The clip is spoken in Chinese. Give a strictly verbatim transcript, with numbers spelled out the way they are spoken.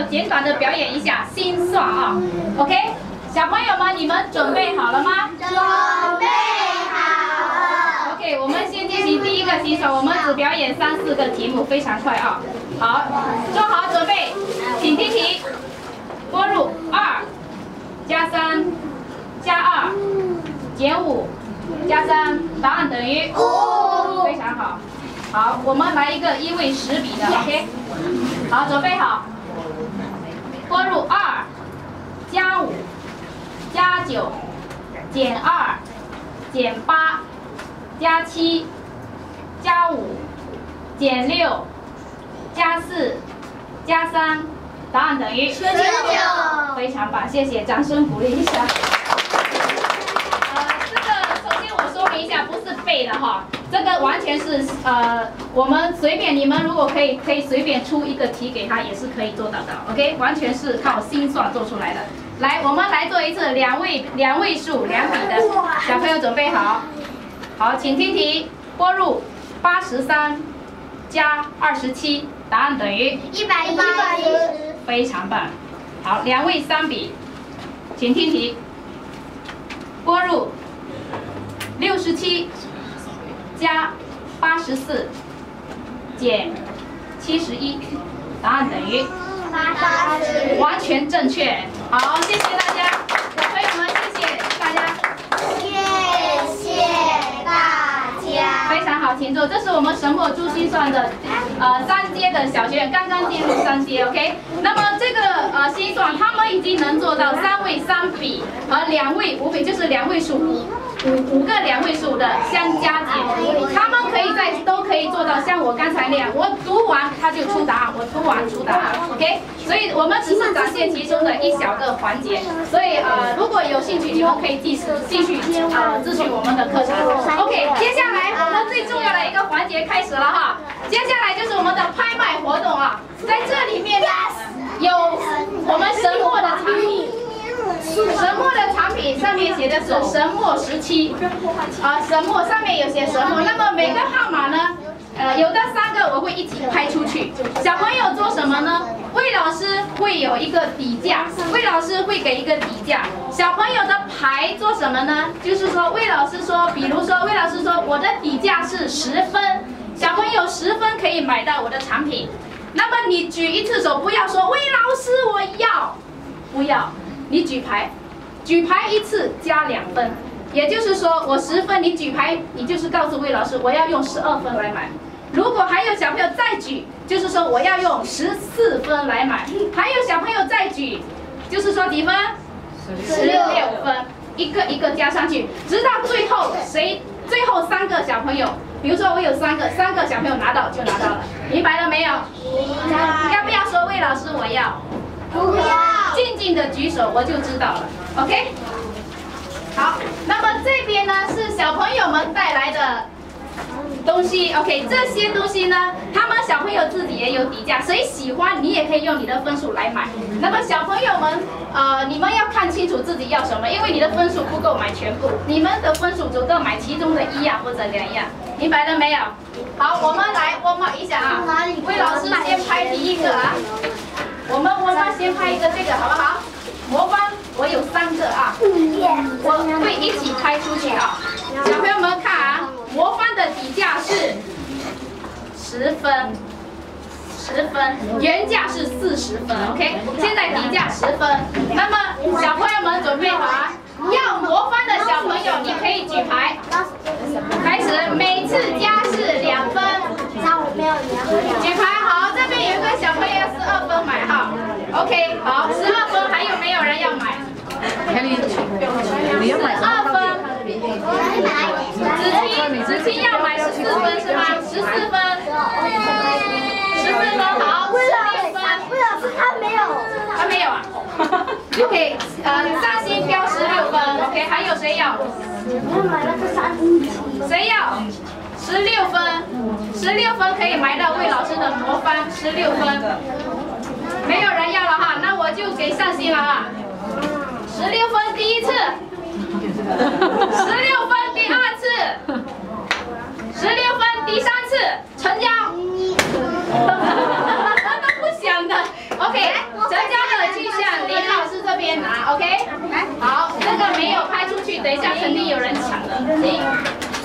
友简短的表演一下心算啊 ，OK？ 小朋友们，你们准备好了吗？ 准备好了。 OK， 我们先进行第一个心算，我们只表演三四个题目，非常快啊。好，做好准备，请听题。拨入二加三加二减五加三，答案等于五。非常好。好，我们来一个一位十比的 ，OK？ 好，准备好。拨入二加五加九减二减八加七加五减六加四加三，答案等于十九。非常棒，谢谢，掌声鼓励一下。呃，这个首先我说明一下，不是背的哈。这个完全是呃，我们随便你们如果可以可以随便出一个题给他，也是可以做到的 ，OK？ 完全是靠心算做出来的。来，我们来做一次两位两位数两笔的，小朋友准备好。好，请听题，拨入八十三加二十七，答案等于一百一十。 非常棒。好，两位三笔，请听题，拨入六十七。加八十四减七十一，答案等于八十， 完全正确。好，谢谢大家，小朋友们，谢谢大家， 谢谢大家。 非常好，请坐。这是我们神墨珠心算的呃三阶的小学员，刚刚进入三阶 ，OK？ 那么这个呃心算，他们已经能做到三位三笔和两位五笔，就是两位数五。五五个两位数的相加减，他们可以在都可以做到像我刚才那样，我读完他就出答案，我读完出答案 ，OK？ 所以我们只是展现其中的一小个环节，所以呃如果有兴趣，你们可以继续继续呃咨询我们的课程 ，OK？ 接下来我们最重要的一个环节开始了哈，接下来就是我们的拍卖活动啊，在这里面呢有我们神墨的产品。神墨的产品上面写的是神墨十七，啊，神墨上面有写神墨。那么每个号码呢，呃，有的三个我会一起拍出去。小朋友做什么呢？魏老师会有一个底价，魏老师会给一个底价。小朋友的牌做什么呢？就是说，魏老师说，比如说，魏老师说我的底价是十分，小朋友十分可以买到我的产品。那么你举一次手，不要说魏老师我要，不要。你举牌，举牌一次加两分，也就是说我十分，你举牌，你就是告诉魏老师我要用十二分来买。如果还有小朋友再举，就是说我要用十四分来买。还有小朋友再举，就是说几分？十六分，一个一个加上去，直到最后谁最后三个小朋友，比如说我有三个，三个小朋友拿到就拿到了，明白了没有？要不要说魏老师我要？不要。静静的举手，我就知道了 ，OK？ 好，那么这边呢是小朋友们带来的东西 ，OK？ 这些东西呢，他们小朋友自己也有底价，谁喜欢你也可以用你的分数来买。那么小朋友们，呃，你们要看清楚自己要什么，因为你的分数不够买全部，你们的分数足够买其中的一样或者两样，明白了没有？好，我们来warm up一下啊，魏老师先拍第一个啊。我们我们先拍一个这个好不好？魔方我有三个啊，我会一起拍出去啊。小朋友们看啊，魔方的底价是十分，十分，原价是四十分 ，OK？ 现在底价十分。那么小朋友们准备好啊，要魔方的小朋友你可以举牌，开始，每次加是两分。举牌好，这边有一个小朋友要十二分买哈 ，OK， 好，十二分还有没有人要买？ 你要买二分，子琪，子琪要买十四分是吗？十四分，十四分好，十六分。 魏老师他没有， 他没有啊 ？OK， 呃，三星标十六分 ，OK， 还有谁要？ 我买了个三星期。 谁要？十六分，十六分可以买到魏老师的魔方，十六分。没有人要了哈，那我就给上新了啊。十六分第一次，十六分第二次，十六分第三次，成交。我都不想的 ，OK， 成 OK， 好，这个没有拍出去，等一下肯定有人抢了。行。